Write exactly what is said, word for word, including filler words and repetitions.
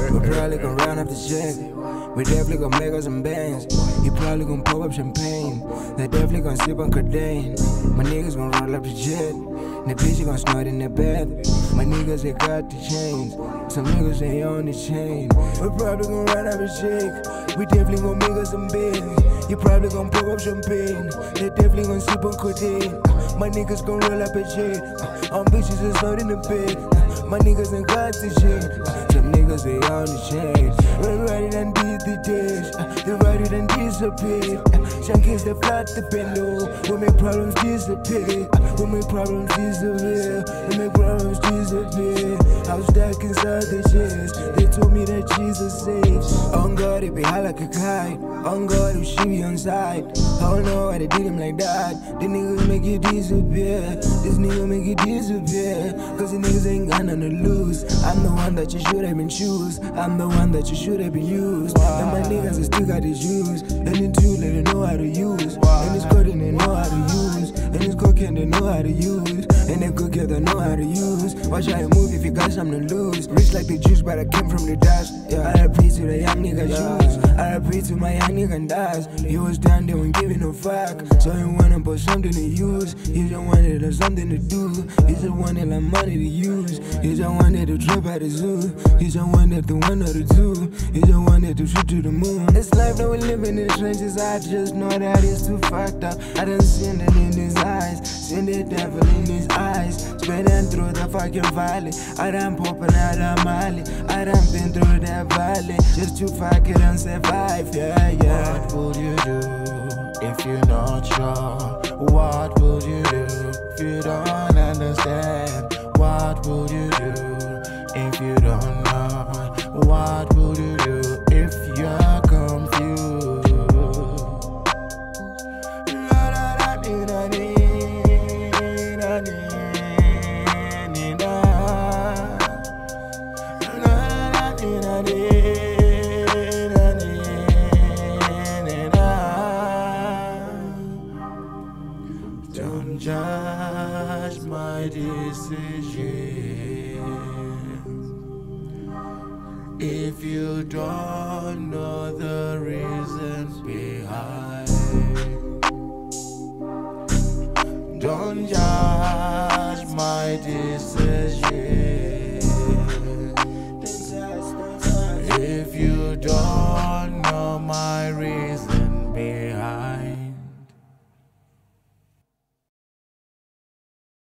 We probably gon' round up the check. We definitely gon' make us some bands. You probably gon' pop up champagne. They definitely gon' sip on codeine. My niggas gon' roll up the jet. The bitch gon' snort in the bath. My niggas, they got the chains. Some niggas, they on the chain. We probably gon' round up the check. We definitely gon' make us some bands. You probably gon' pop up champagne. They definitely gon' sip on codeine. My niggas gon' roll up a jet. All bitches is not in the bed. My niggas ain't got the shit. Some niggas they on the chain. We ready than these the days. They ready than disappear. Shankies they flat the pillow. We make problems disappear. We make problems disappear. We make problems disappear. I was stuck inside the chest. They told me that Jesus saves. On God it be high like a kite. On God if she be on side. I don't know why they did him like that. The niggas make it disappear. This nigga make it disappear. Cause the niggas ain't got nothing to lose. I'm the one that you should have been choose. I'm the one that you should have been used. And my niggas I still got the juice. And in two let they know how to use. And it's coding they know how to use. And it's cocaine they know how to use. And they cook they know how to use. Watch how you move if you got something to lose. Rich like the juice but I came from the dust. Yeah, I pray to the young nigga shoes. I pray to my young nigga dies. He was down there when giving no fuck. So he wanna put something to use. He just wanted to something to do. He just wanted like money to use. He just wanted to trip at the zoo. He just wanted to one or the two. He just wanted to shoot to the moon. This life that we live in the trenches, I just know that it's too fucked up. I done seen it in his eyes, seen the devil in his eyes, spinning through the fucking valley. I done popping out of Mali. I done been through that valley just to fuck it and survive. Yeah, yeah. What would you do if you're not sure? What would you do if you don't understand? What would you do if you don't know? What would you do if you're confused? Don't judge my decision if you don't know the reasons behind. Don't judge my decision if you don't know my reasons.